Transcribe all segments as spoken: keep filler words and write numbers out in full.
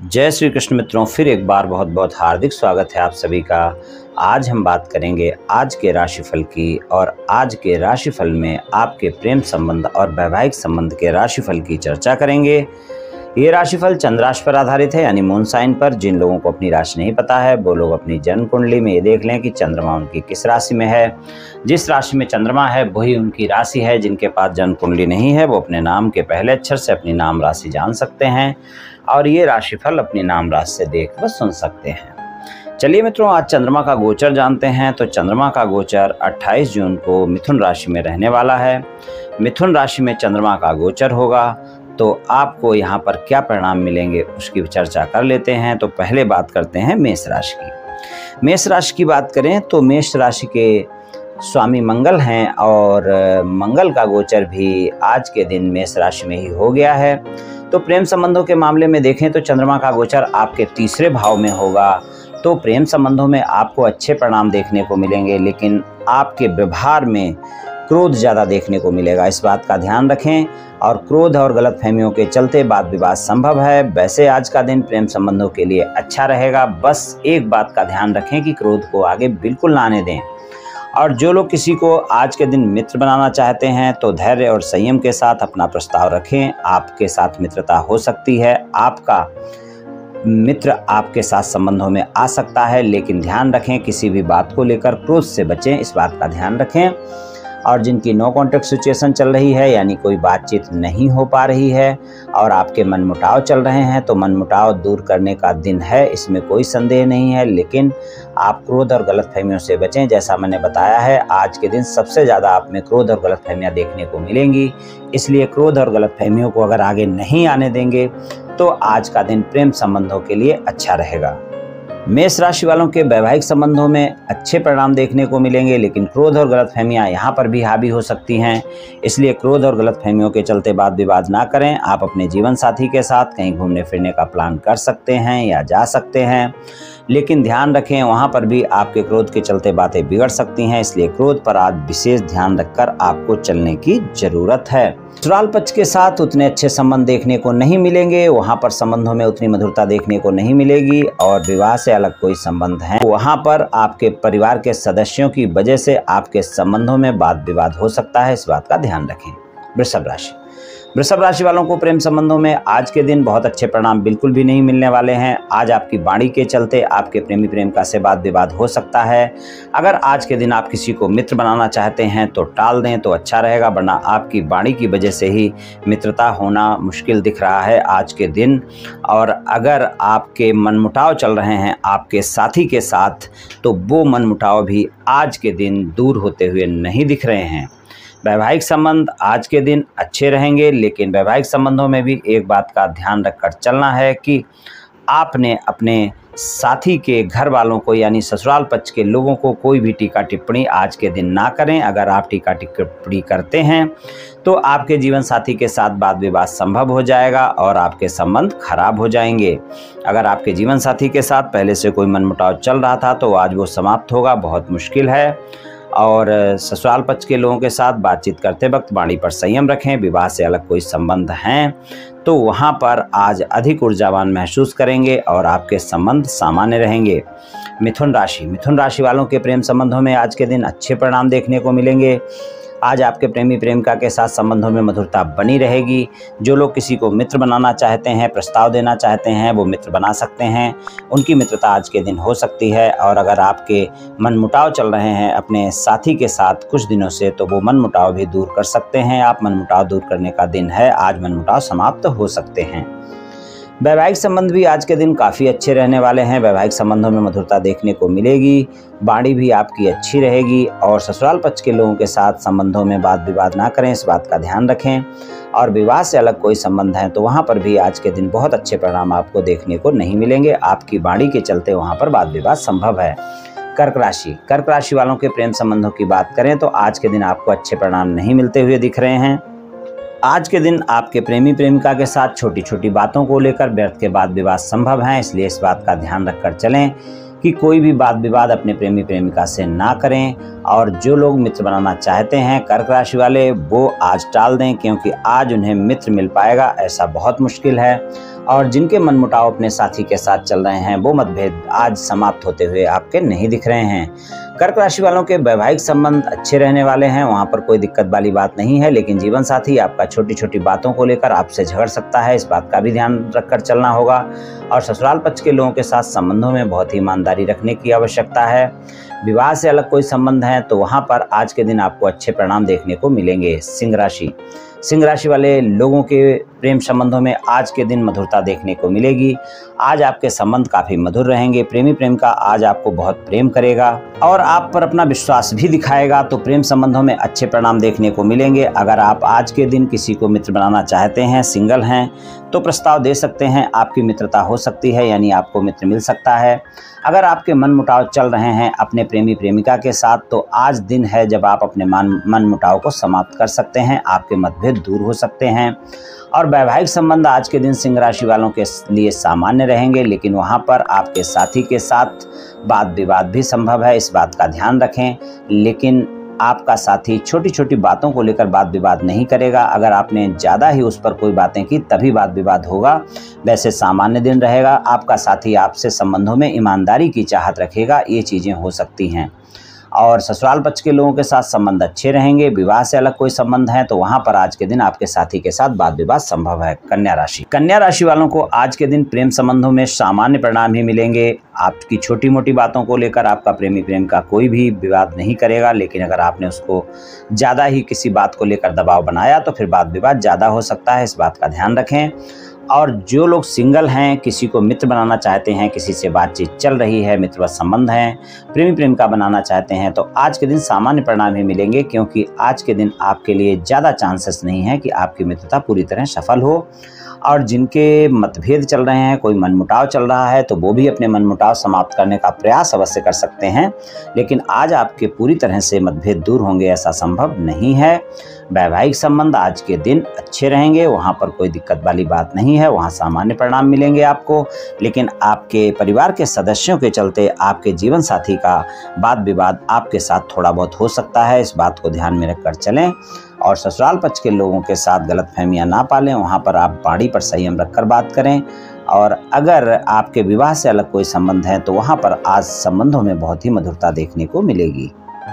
जय श्री कृष्ण मित्रों, फिर एक बार बहुत बहुत हार्दिक स्वागत है आप सभी का। आज हम बात करेंगे आज के राशिफल की, और आज के राशिफल में आपके प्रेम संबंध और वैवाहिक संबंध के राशिफल की चर्चा करेंगे। ये राशिफल चंद्र राशि पर आधारित है, यानी मून साइन पर। जिन लोगों को अपनी राशि नहीं पता है वो लोग अपनी जन्म कुंडली में ये देख लें कि चंद्रमा उनकी किस राशि में है। जिस राशि में चंद्रमा है वही उनकी राशि है। जिनके पास जन्म कुंडली नहीं है वो अपने नाम के पहले अक्षर से अपनी नाम राशि जान सकते हैं, और ये राशिफल अपनी नाम राशि से देख व सुन सकते हैं। चलिए मित्रों, आज चंद्रमा का गोचर जानते हैं। तो चंद्रमा का गोचर अट्ठाईस जून को मिथुन राशि में रहने वाला है। मिथुन राशि में चंद्रमा का गोचर होगा तो आपको यहाँ पर क्या परिणाम मिलेंगे उसकी चर्चा कर लेते हैं। तो पहले बात करते हैं मेष राशि की। मेष राशि की बात करें तो मेष राशि के स्वामी मंगल हैं, और मंगल का गोचर भी आज के दिन मेष राशि में ही हो गया है। तो प्रेम संबंधों के मामले में देखें तो चंद्रमा का गोचर आपके तीसरे भाव में होगा। तो प्रेम संबंधों में आपको अच्छे परिणाम देखने को मिलेंगे, लेकिन आपके व्यवहार में क्रोध ज़्यादा देखने को मिलेगा। इस बात का ध्यान रखें, और क्रोध और गलतफहमियों के चलते वाद विवाद संभव है। वैसे आज का दिन प्रेम संबंधों के लिए अच्छा रहेगा। बस एक बात का ध्यान रखें कि क्रोध को आगे बिल्कुल ना आने दें। और जो लोग किसी को आज के दिन मित्र बनाना चाहते हैं तो धैर्य और संयम के साथ अपना प्रस्ताव रखें। आपके साथ मित्रता हो सकती है, आपका मित्र आपके साथ संबंधों में आ सकता है, लेकिन ध्यान रखें किसी भी बात को लेकर क्रोध से बचें। इस बात का ध्यान रखें। और जिनकी नो कॉन्टैक्ट सिचुएशन चल रही है, यानी कोई बातचीत नहीं हो पा रही है और आपके मनमुटाव चल रहे हैं, तो मनमुटाव दूर करने का दिन है, इसमें कोई संदेह नहीं है। लेकिन आप क्रोध और गलतफहमियों से बचें। जैसा मैंने बताया है, आज के दिन सबसे ज़्यादा आप में क्रोध और गलतफहमियां देखने को मिलेंगी। इसलिए क्रोध और गलतफहमियों को अगर आगे नहीं आने देंगे तो आज का दिन प्रेम संबंधों के लिए अच्छा रहेगा। मेष राशि वालों के वैवाहिक संबंधों में अच्छे परिणाम देखने को मिलेंगे, लेकिन क्रोध और गलतफहमियां यहाँ पर भी हावी हो सकती हैं। इसलिए क्रोध और गलतफहमियों के चलते वाद विवाद ना करें। आप अपने जीवन साथी के साथ कहीं घूमने फिरने का प्लान कर सकते हैं या जा सकते हैं, लेकिन ध्यान रखें वहाँ पर भी आपके क्रोध के चलते बातें बिगड़ सकती हैं। इसलिए क्रोध पर आज विशेष ध्यान रखकर आपको चलने की जरूरत है। ससुराल पक्ष के साथ उतने अच्छे संबंध देखने को नहीं मिलेंगे। वहाँ पर संबंधों में उतनी मधुरता देखने को नहीं मिलेगी, और विवाह से अलग कोई संबंध है वहाँ पर आपके परिवार के सदस्यों की वजह से आपके संबंधों में वाद विवाद हो सकता है। इस बात का ध्यान रखें। वृषभ राशि वृषभ राशि वालों को प्रेम संबंधों में आज के दिन बहुत अच्छे परिणाम बिल्कुल भी नहीं मिलने वाले हैं। आज आपकी वाणी के चलते आपके प्रेमी प्रेमिका से वाद विवाद हो सकता है। अगर आज के दिन आप किसी को मित्र बनाना चाहते हैं तो टाल दें तो अच्छा रहेगा, वरना आपकी वाणी की वजह से ही मित्रता होना मुश्किल दिख रहा है आज के दिन। और अगर आपके मनमुटाव चल रहे हैं आपके साथी के साथ, तो वो मनमुटाव भी आज के दिन दूर होते हुए नहीं दिख रहे हैं। वैवाहिक संबंध आज के दिन अच्छे रहेंगे, लेकिन वैवाहिक संबंधों में भी एक बात का ध्यान रखकर चलना है कि आपने अपने साथी के घर वालों को, यानी ससुराल पक्ष के लोगों को, कोई भी टीका टिप्पणी आज के दिन ना करें। अगर आप टीका टिप्पणी करते हैं तो आपके जीवन साथी के साथ वाद विवाद संभव हो जाएगा और आपके संबंध खराब हो जाएंगे। अगर आपके जीवन साथी के साथ पहले से कोई मनमुटाव चल रहा था तो आज वो समाप्त होगा, बहुत मुश्किल है। और ससुराल पक्ष के लोगों के साथ बातचीत करते वक्त वाणी पर संयम रखें। विवाह से अलग कोई संबंध हैं तो वहाँ पर आज अधिक ऊर्जावान महसूस करेंगे और आपके संबंध सामान्य रहेंगे। मिथुन राशि मिथुन राशि वालों के प्रेम संबंधों में आज के दिन अच्छे परिणाम देखने को मिलेंगे। आज आपके प्रेमी प्रेमिका के साथ संबंधों में मधुरता बनी रहेगी। जो लोग किसी को मित्र बनाना चाहते हैं, प्रस्ताव देना चाहते हैं, वो मित्र बना सकते हैं। उनकी मित्रता आज के दिन हो सकती है। और अगर आपके मनमुटाव चल रहे हैं अपने साथी के साथ कुछ दिनों से, तो वो मनमुटाव भी दूर कर सकते हैं। आप मनमुटाव दूर करने का दिन है, आज मनमुटाव समाप्त हो सकते हैं। वैवाहिक संबंध भी आज के दिन काफ़ी अच्छे रहने वाले हैं। वैवाहिक संबंधों में मधुरता देखने को मिलेगी, वाणी भी आपकी अच्छी रहेगी। और ससुराल पक्ष के लोगों के साथ संबंधों में वाद विवाद ना करें, इस बात का ध्यान रखें। और विवाह से अलग कोई संबंध है तो वहाँ पर भी आज के दिन बहुत अच्छे परिणाम आपको देखने को नहीं मिलेंगे। आपकी वाणी के चलते वहाँ पर वाद विवाद संभव है। कर्क राशि कर्क राशि वालों के प्रेम संबंधों की बात करें तो आज के दिन आपको अच्छे परिणाम नहीं मिलते हुए दिख रहे हैं। आज के दिन आपके प्रेमी प्रेमिका के साथ छोटी छोटी बातों को लेकर व्यर्थ के वाद विवाद संभव हैं। इसलिए इस बात का ध्यान रखकर चलें कि कोई भी वाद विवाद अपने प्रेमी प्रेमिका से ना करें। और जो लोग मित्र बनाना चाहते हैं कर्क राशि वाले, वो आज टाल दें, क्योंकि आज उन्हें मित्र मिल पाएगा ऐसा बहुत मुश्किल है। और जिनके मनमुटाव अपने साथी के साथ चल रहे हैं वो मतभेद आज समाप्त होते हुए आपके नहीं दिख रहे हैं। कर्क राशि वालों के वैवाहिक संबंध अच्छे रहने वाले हैं, वहाँ पर कोई दिक्कत वाली बात नहीं है, लेकिन जीवन साथी आपका छोटी छोटी बातों को लेकर आपसे झगड़ सकता है, इस बात का भी ध्यान रखकर चलना होगा। और ससुराल पक्ष के लोगों के साथ संबंधों में बहुत ही ईमानदारी रखने की आवश्यकता है। विवाह से अलग कोई संबंध है तो वहाँ पर आज के दिन आपको अच्छे परिणाम देखने को मिलेंगे। सिंह राशि सिंह राशि वाले लोगों के प्रेम संबंधों में आज के दिन मधुरता देखने को मिलेगी। आज आपके संबंध काफी मधुर रहेंगे। प्रेमी प्रेमिका आज आपको बहुत प्रेम करेगा और आप पर अपना विश्वास भी दिखाएगा, तो प्रेम संबंधों में अच्छे परिणाम देखने को मिलेंगे। अगर आप आज के दिन किसी को मित्र बनाना चाहते हैं, सिंगल हैं, तो प्रस्ताव दे सकते हैं, आपकी मित्रता हो सकती है, यानी आपको मित्र मिल सकता है। अगर आपके मन मुटाव चल रहे हैं अपने प्रेमी प्रेमिका के साथ, तो आज दिन है जब आप अपने मन मन मुटाव को समाप्त कर सकते हैं, आपके मतभेद दूर हो सकते हैं। और वैवाहिक संबंध आज के दिन सिंह राशि वालों के लिए सामान्य रहेंगे, लेकिन वहां पर आपके साथी के साथ वाद विवाद भी संभव है, इस बात का ध्यान रखें। लेकिन आपका साथी छोटी छोटी बातों को लेकर वाद विवाद नहीं करेगा। अगर आपने ज़्यादा ही उस पर कोई बातें की तभी वाद विवाद होगा, वैसे सामान्य दिन रहेगा। आपका साथी आपसे संबंधों में ईमानदारी की चाहत रखेगा, ये चीज़ें हो सकती हैं। और ससुराल पक्ष के लोगों के साथ संबंध अच्छे रहेंगे। विवाह से अलग कोई संबंध है तो वहां पर आज के दिन आपके साथी के साथ वाद विवाद संभव है। कन्या राशि कन्या राशि वालों को आज के दिन प्रेम संबंधों में सामान्य परिणाम ही मिलेंगे। आपकी छोटी मोटी बातों को लेकर आपका प्रेमी प्रेम का कोई भी विवाद नहीं करेगा, लेकिन अगर आपने उसको ज़्यादा ही किसी बात को लेकर दबाव बनाया तो फिर वाद विवाद ज़्यादा हो सकता है, इस बात का ध्यान रखें। और जो लोग सिंगल हैं, किसी को मित्र बनाना चाहते हैं, किसी से बातचीत चल रही है, मित्रवत संबंध हैं, प्रेमी प्रेमिका बनाना चाहते हैं, तो आज के दिन सामान्य परिणाम ही मिलेंगे, क्योंकि आज के दिन आपके लिए ज़्यादा चांसेस नहीं है कि आपकी मित्रता पूरी तरह सफल हो। और जिनके मतभेद चल रहे हैं, कोई मनमुटाव चल रहा है, तो वो भी अपने मनमुटाव समाप्त करने का प्रयास अवश्य कर सकते हैं, लेकिन आज आपके पूरी तरह से मतभेद दूर होंगे ऐसा संभव नहीं है। वैवाहिक संबंध आज के दिन अच्छे रहेंगे, वहाँ पर कोई दिक्कत वाली बात नहीं है, वहाँ सामान्य परिणाम मिलेंगे आपको। लेकिन आपके परिवार के सदस्यों के चलते आपके जीवन साथी का वाद विवाद आपके साथ थोड़ा बहुत हो सकता है, इस बात को ध्यान में रखकर चलें। और ससुराल पक्ष के लोगों के साथ गलतफहमियां ना पालें, वहाँ पर आप बाड़ी पर संयम रखकर बात करें। और अगर आपके विवाह से अलग कोई संबंध है तो वहाँ पर आज संबंधों में बहुत ही मधुरता देखने को मिलेगी।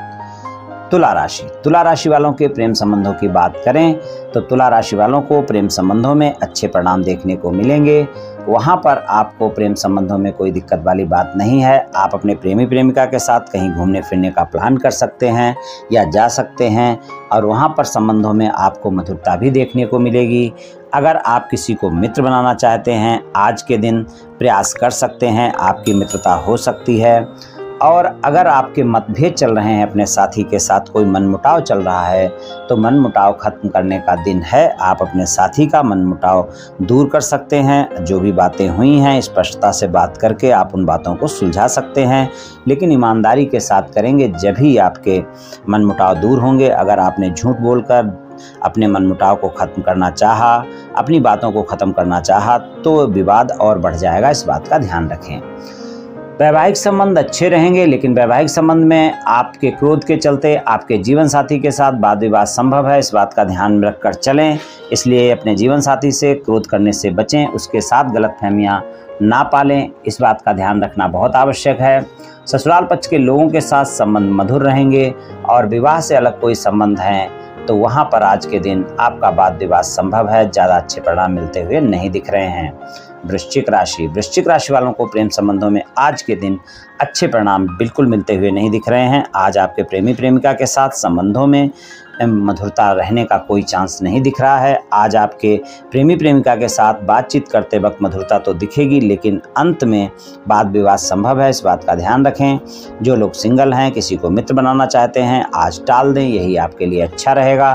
तुला राशि तुला राशि वालों के प्रेम संबंधों की बात करें तो तुला राशि वालों को प्रेम संबंधों में अच्छे परिणाम देखने को मिलेंगे। वहाँ पर आपको प्रेम संबंधों में कोई दिक्कत वाली बात नहीं है। आप अपने प्रेमी प्रेमिका के साथ कहीं घूमने फिरने का प्लान कर सकते हैं या जा सकते हैं, और वहाँ पर संबंधों में आपको मधुरता भी देखने को मिलेगी। अगर आप किसी को मित्र बनाना चाहते हैं, आज के दिन प्रयास कर सकते हैं, आपकी मित्रता हो सकती है। और अगर आपके मतभेद चल रहे हैं अपने साथी के साथ, कोई मनमुटाव चल रहा है, तो मनमुटाव खत्म करने का दिन है। आप अपने साथी का मनमुटाव दूर कर सकते हैं। जो भी बातें हुई हैं स्पष्टता से बात करके आप उन बातों को सुलझा सकते हैं, लेकिन ईमानदारी के साथ करेंगे जब ही आपके मनमुटाव दूर होंगे। अगर आपने झूठ बोलकर अपने मनमुटाव को खत्म करना चाहा, अपनी बातों को खत्म करना चाहा, तो विवाद और बढ़ जाएगा, इस बात का ध्यान रखें। वैवाहिक संबंध अच्छे रहेंगे, लेकिन वैवाहिक संबंध में आपके क्रोध के चलते आपके जीवन साथी के साथ वाद विवाद संभव है, इस बात का ध्यान रखकर चलें। इसलिए अपने जीवन साथी से क्रोध करने से बचें, उसके साथ गलतफहमियां ना पालें, इस बात का ध्यान रखना बहुत आवश्यक है। ससुराल पक्ष के लोगों के साथ संबंध मधुर रहेंगे, और विवाह से अलग कोई संबंध है तो वहाँ पर आज के दिन आपका वाद विवाद संभव है, ज़्यादा अच्छे परिणाम मिलते हुए नहीं दिख रहे हैं। वृश्चिक राशि वृश्चिक राशि वालों को प्रेम संबंधों में आज के दिन अच्छे परिणाम बिल्कुल मिलते हुए नहीं दिख रहे हैं। आज आपके प्रेमी प्रेमिका के साथ संबंधों में मधुरता रहने का कोई चांस नहीं दिख रहा है। आज आपके प्रेमी प्रेमिका के साथ बातचीत करते वक्त मधुरता तो दिखेगी, लेकिन अंत में वाद विवाद संभव है, इस बात का ध्यान रखें। जो लोग सिंगल हैं, किसी को मित्र बनाना चाहते हैं, आज टाल दें, यही आपके लिए अच्छा रहेगा।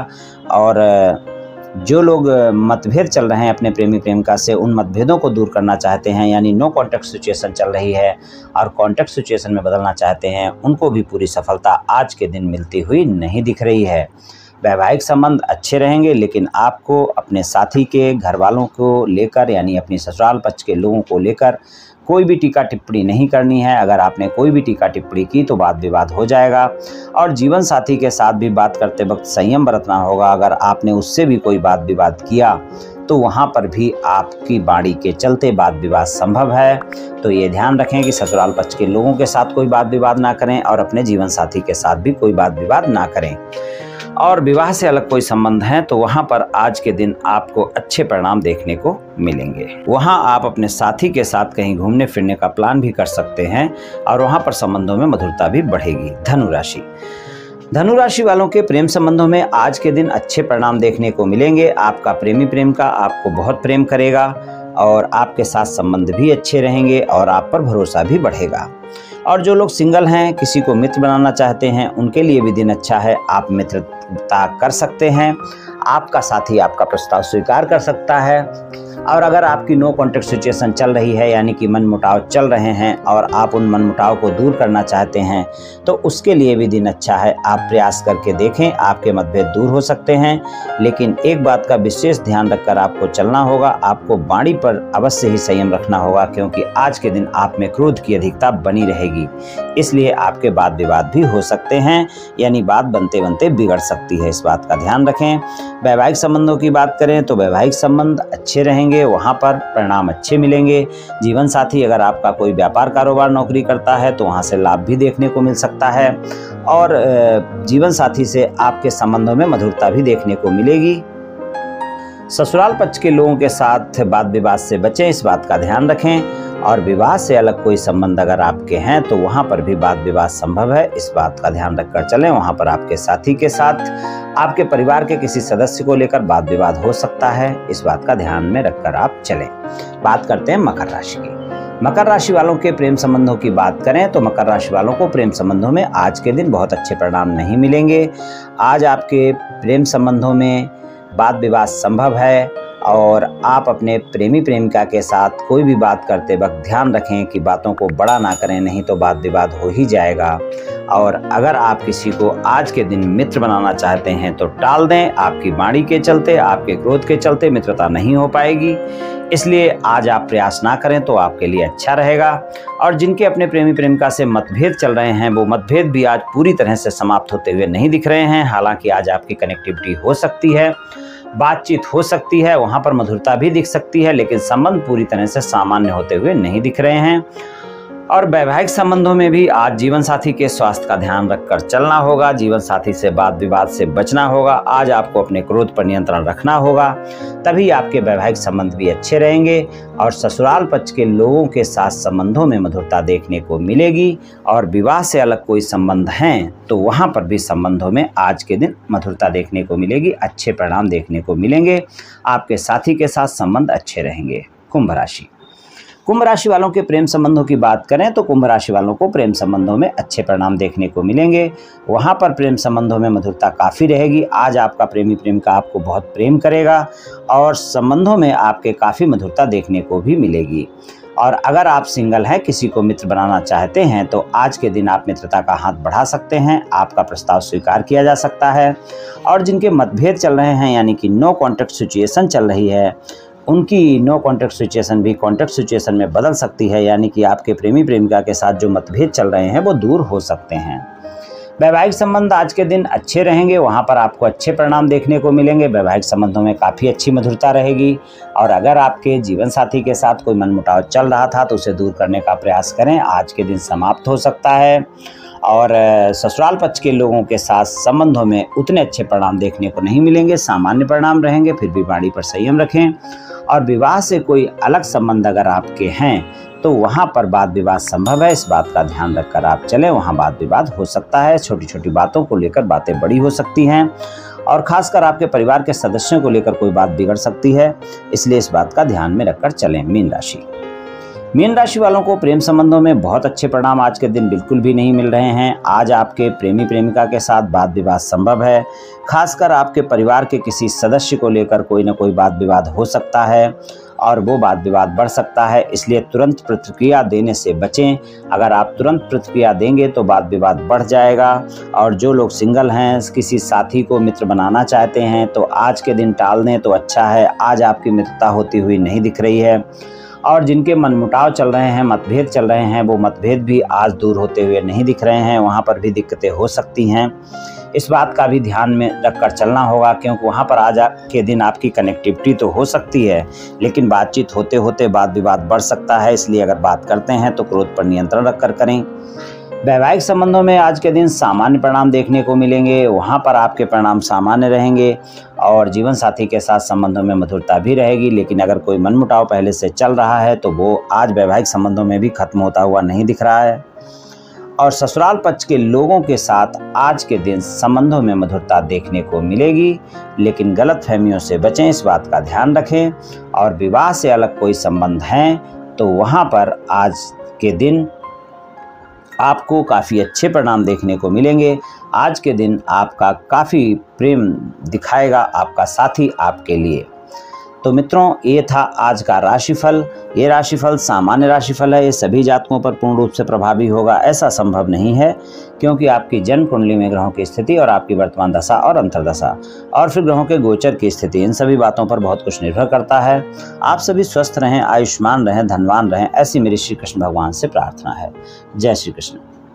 और जो लोग मतभेद चल रहे हैं अपने प्रेमी प्रेमिका से, उन मतभेदों को दूर करना चाहते हैं, यानी नो कॉन्टैक्ट सिचुएशन चल रही है और कॉन्टैक्ट सिचुएशन में बदलना चाहते हैं, उनको भी पूरी सफलता आज के दिन मिलती हुई नहीं दिख रही है। वैवाहिक संबंध अच्छे रहेंगे, लेकिन आपको अपने साथी के घर वालों को लेकर, यानी अपनी ससुराल पक्ष के लोगों को लेकर कोई भी टीका टिप्पणी नहीं करनी है। अगर आपने कोई भी टीका टिप्पणी की तो वाद विवाद हो जाएगा। और जीवन साथी के साथ भी बात करते वक्त संयम बरतना होगा। अगर आपने उससे भी कोई वाद विवाद किया तो वहाँ पर भी आपकी बाड़ी के चलते वाद विवाद संभव है। तो ये ध्यान रखें कि ससुराल पक्ष के लोगों के साथ कोई वाद विवाद ना करें और अपने जीवन साथी के साथ भी कोई वाद विवाद ना करें। और विवाह से अलग कोई संबंध है तो वहाँ पर आज के दिन आपको अच्छे परिणाम देखने को मिलेंगे। वहाँ आप अपने साथी के साथ कहीं घूमने फिरने का प्लान भी कर सकते हैं और वहाँ पर संबंधों में मधुरता भी बढ़ेगी। धनु राशि धनु राशि वालों के प्रेम संबंधों में आज के दिन अच्छे परिणाम देखने को मिलेंगे। आपका प्रेमी प्रेम का आपको बहुत प्रेम करेगा और आपके साथ संबंध भी अच्छे रहेंगे और आप पर भरोसा भी बढ़ेगा। और जो लोग सिंगल हैं, किसी को मित्र बनाना चाहते हैं, उनके लिए भी दिन अच्छा है। आप मित्रता कर सकते हैं, आपका साथी आपका प्रस्ताव स्वीकार कर सकता है। और अगर आपकी नो कॉन्टैक्ट सिचुएशन चल रही है, यानी कि मनमुटाव चल रहे हैं और आप उन मनमुटाव को दूर करना चाहते हैं, तो उसके लिए भी दिन अच्छा है। आप प्रयास करके देखें, आपके मतभेद दूर हो सकते हैं। लेकिन एक बात का विशेष ध्यान रखकर आपको चलना होगा, आपको वाणी पर अवश्य ही संयम रखना होगा, क्योंकि आज के दिन आप में क्रोध की अधिकता बनी रहेगी। इसलिए आपके वाद विवाद भी हो सकते हैं, यानी बात बनते बनते बिगड़ सकती है। इस बात का ध्यान रखें। वैवाहिक संबंधों की बात करें तो वैवाहिक संबंध अच्छे रहेंगे, वहाँ पर परिणाम अच्छे मिलेंगे। जीवन साथी अगर आपका कोई व्यापार कारोबार नौकरी करता है तो वहाँ से लाभ भी देखने को मिल सकता है और जीवन साथी से आपके संबंधों में मधुरता भी देखने को मिलेगी। ससुराल पक्ष के लोगों के साथ वाद विवाद से बचें, इस बात का ध्यान रखें। और विवाह से अलग कोई संबंध अगर आपके हैं तो वहाँ पर भी वाद विवाद संभव है, इस बात का ध्यान रखकर चलें। वहाँ पर आपके साथी के साथ आपके परिवार के किसी सदस्य को लेकर वाद विवाद हो सकता है, इस बात का ध्यान में रखकर आप चलें। बात करते हैं मकर राशि की। मकर राशि वालों के प्रेम संबंधों की बात करें तो मकर राशि वालों को प्रेम संबंधों में आज के दिन बहुत अच्छे परिणाम नहीं मिलेंगे। आज आपके प्रेम संबंधों में वाद विवाद संभव है और आप अपने प्रेमी प्रेमिका के साथ कोई भी बात करते वक्त ध्यान रखें कि बातों को बड़ा ना करें, नहीं तो वाद विवाद हो ही जाएगा। और अगर आप किसी को आज के दिन मित्र बनाना चाहते हैं तो टाल दें। आपकी वाणी के चलते, आपके क्रोध के चलते मित्रता नहीं हो पाएगी, इसलिए आज आप प्रयास ना करें तो आपके लिए अच्छा रहेगा। और जिनके अपने प्रेमी प्रेमिका से मतभेद चल रहे हैं, वो मतभेद भी आज पूरी तरह से समाप्त होते हुए नहीं दिख रहे हैं। हालांकि आज आपकी कनेक्टिविटी हो सकती है, बातचीत हो सकती है, वहाँ पर मधुरता भी दिख सकती है, लेकिन संबंध पूरी तरह से सामान्य होते हुए नहीं दिख रहे हैं। और वैवाहिक संबंधों में भी आज जीवन साथी के स्वास्थ्य का ध्यान रखकर चलना होगा। जीवन साथी से वाद विवाद से बचना होगा। आज आपको अपने क्रोध पर नियंत्रण रखना होगा, तभी आपके वैवाहिक संबंध भी अच्छे रहेंगे और ससुराल पक्ष के लोगों के साथ संबंधों में मधुरता देखने को मिलेगी। और विवाह से अलग कोई संबंध हैं तो वहाँ पर भी संबंधों में आज के दिन मधुरता देखने को मिलेगी, अच्छे परिणाम देखने को मिलेंगे। आपके साथी के साथ संबंध अच्छे रहेंगे। कुंभ राशि कुंभ राशि वालों के प्रेम संबंधों की बात करें तो कुंभ राशि वालों को प्रेम संबंधों में अच्छे परिणाम देखने को मिलेंगे। वहाँ पर प्रेम संबंधों में मधुरता काफ़ी रहेगी। आज आपका प्रेमी प्रेमिका आपको बहुत प्रेम करेगा और संबंधों में आपके काफ़ी मधुरता देखने को भी मिलेगी। और अगर आप सिंगल हैं, किसी को मित्र बनाना चाहते हैं तो आज के दिन आप मित्रता का हाथ बढ़ा सकते हैं, आपका प्रस्ताव स्वीकार किया जा सकता है। और जिनके मतभेद चल रहे हैं, यानी कि नो कॉन्टैक्ट सिचुएशन चल रही है, उनकी नो कॉन्टैक्ट सिचुएशन भी कॉन्टैक्ट सिचुएशन में बदल सकती है, यानी कि आपके प्रेमी प्रेमिका के साथ जो मतभेद चल रहे हैं वो दूर हो सकते हैं। वैवाहिक संबंध आज के दिन अच्छे रहेंगे, वहाँ पर आपको अच्छे परिणाम देखने को मिलेंगे। वैवाहिक संबंधों में काफ़ी अच्छी मधुरता रहेगी। और अगर आपके जीवन साथी के साथ कोई मनमुटाव चल रहा था तो उसे दूर करने का प्रयास करें, आज के दिन समाप्त हो सकता है। और ससुराल पक्ष के लोगों के साथ संबंधों में उतने अच्छे परिणाम देखने को नहीं मिलेंगे, सामान्य परिणाम रहेंगे। फिर भी वाणी पर संयम रखें। और विवाह से कोई अलग संबंध अगर आपके हैं तो वहाँ पर वाद विवाद संभव है, इस बात का ध्यान रखकर आप चलें। वहाँ वाद विवाद हो सकता है, छोटी छोटी बातों को लेकर बातें बड़ी हो सकती हैं और खासकर आपके परिवार के सदस्यों को लेकर कोई बात बिगड़ सकती है, इसलिए इस बात का ध्यान में रखकर चलें। मीन राशि मीन राशि वालों को प्रेम संबंधों में बहुत अच्छे परिणाम आज के दिन बिल्कुल भी नहीं मिल रहे हैं। आज आपके प्रेमी प्रेमिका के साथ वाद विवाद संभव है, खासकर आपके परिवार के किसी सदस्य को लेकर कोई ना कोई वाद विवाद हो सकता है और वो वाद विवाद बढ़ सकता है, इसलिए तुरंत प्रतिक्रिया देने से बचें। अगर आप तुरंत प्रतिक्रिया देंगे तो वाद विवाद बढ़ जाएगा। और जो लोग सिंगल हैं, किसी साथी को मित्र बनाना चाहते हैं तो आज के दिन टाल दें तो अच्छा है। आज आपकी मित्रता होती हुई नहीं दिख रही है। और जिनके मनमुटाव चल रहे हैं, मतभेद चल रहे हैं, वो मतभेद भी आज दूर होते हुए नहीं दिख रहे हैं, वहाँ पर भी दिक्कतें हो सकती हैं। इस बात का भी ध्यान में रखकर चलना होगा, क्योंकि वहाँ पर आज के दिन आपकी कनेक्टिविटी तो हो सकती है, लेकिन बातचीत होते होते वाद विवाद बढ़ सकता है। इसलिए अगर बात करते हैं तो क्रोध पर नियंत्रण रखकर करें। वैवाहिक संबंधों में आज के दिन सामान्य परिणाम देखने को मिलेंगे, वहाँ पर आपके परिणाम सामान्य रहेंगे और जीवन साथी के साथ संबंधों में मधुरता भी रहेगी। लेकिन अगर कोई मनमुटाव पहले से चल रहा है तो वो आज वैवाहिक संबंधों में भी खत्म होता हुआ नहीं दिख रहा है। और ससुराल पक्ष के लोगों के साथ आज के दिन संबंधों में मधुरता देखने को मिलेगी, लेकिन गलतफहमियों से बचें, इस बात का ध्यान रखें। और विवाह से अलग कोई संबंध हैं तो वहाँ पर आज के दिन आपको काफ़ी अच्छे परिणाम देखने को मिलेंगे। आज के दिन आपका काफ़ी प्रेम दिखाएगा आपका साथी आपके लिए। तो मित्रों, ये था आज का राशिफल। ये राशिफल सामान्य राशिफल है, ये सभी जातकों पर पूर्ण रूप से प्रभावी होगा ऐसा संभव नहीं है, क्योंकि आपकी जन्म कुंडली में ग्रहों की स्थिति और आपकी वर्तमान दशा और अंतर्दशा और फिर ग्रहों के गोचर की स्थिति, इन सभी बातों पर बहुत कुछ निर्भर करता है। आप सभी स्वस्थ रहें, आयुष्मान रहें, धनवान रहें, ऐसी मेरी श्री कृष्ण भगवान से प्रार्थना है। जय श्री कृष्ण।